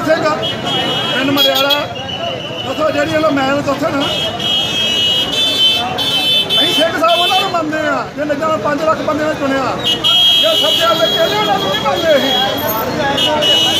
ਸਿੰਘ ਪਿੰਡ ਮੜਿਆਲਾ ਦੱਸੋ ਜਿਹੜੀ ਉਹ ਮੈਲ ਦੱਸਣ ਅਸੀਂ ਸਿੰਘ ਸਾਹਿਬ ਉਹਨਾਂ ਨੂੰ ਮੰਨਦੇ ਆ ਜੇ ਨੱਜਾਂ 5 ਲੱਖ ਬੰਦੇ ਨੇ ਚੁਣਿਆ ਜੇ ਸੱਜੇ ਵਾਲੇ ਕਹਿੰਦੇ ਉਹਨਾਂ ਨੂੰ ਨਹੀਂ ਮੰਨਦੇ ਅਸੀਂ